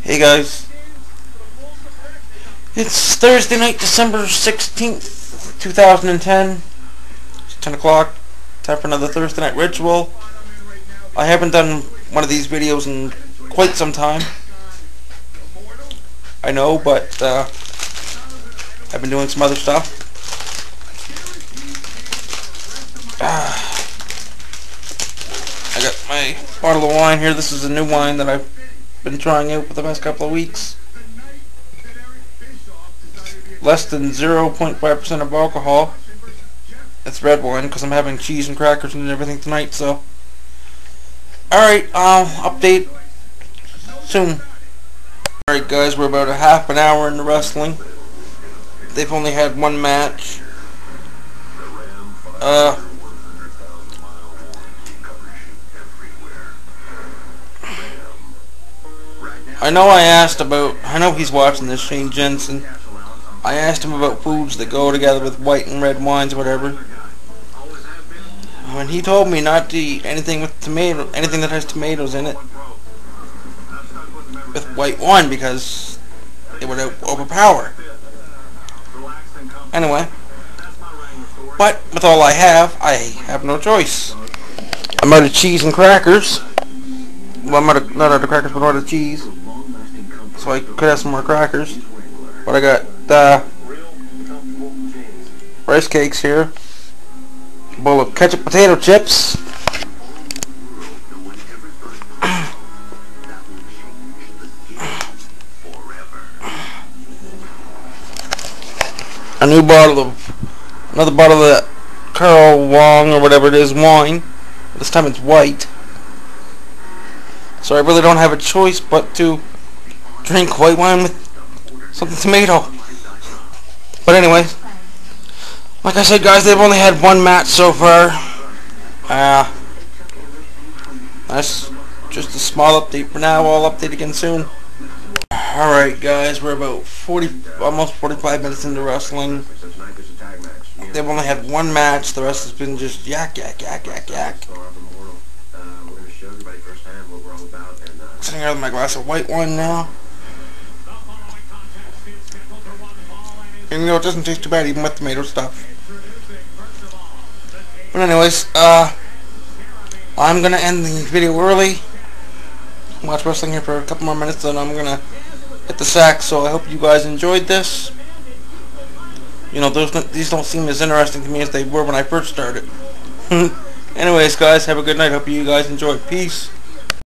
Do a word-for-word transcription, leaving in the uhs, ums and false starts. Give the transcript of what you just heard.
Hey guys, it's Thursday night, December sixteenth, two thousand ten. It's ten o'clock. Time for another Thursday night ritual. I haven't done one of these videos in quite some time. I know, but uh, I've been doing some other stuff. Ah. I got my bottle of wine here. This is a new wine that I've been trying out for the past couple of weeks. Less than zero point five percent of alcohol. It's red wine because I'm having cheese and crackers and everything tonight, so. Alright, um, update soon. Alright guys, we're about a half an hour into wrestling. They've only had one match. Uh, I know I asked about, I know he's watching this, Shane Jensen. I asked him about foods that go together with white and red wines or whatever. When he told me not to eat anything with tomato, anything that has tomatoes in it with white wine because it would overpower. Anyway, but with all I have, I have no choice. I'm out of cheese and crackers. Well, I'm out of, not out of crackers, but out of cheese. So I could have some more crackers. But I got uh, rice cakes here. A bowl of ketchup potato chips. A new bottle of, another bottle of that Carl Wong or whatever it is wine. This time it's white. So I really don't have a choice but to drink white wine with something tomato. But anyway, like I said guys, they've only had one match so far. Uh, that's just a small update for now. I'll update again soon. Alright guys, we're about forty, almost forty-five minutes into wrestling. They've only had one match, the rest has been just yak, yak, yak, yak, yak. Sitting here with my glass of white wine now. And you know, it doesn't taste too bad even with tomato stuff. But anyways, uh, I'm going to end the video early. Watch wrestling here for a couple more minutes, then I'm going to hit the sack. So I hope you guys enjoyed this. You know, those these don't seem as interesting to me as they were when I first started. Anyways, guys, have a good night. Hope you guys enjoyed. Peace.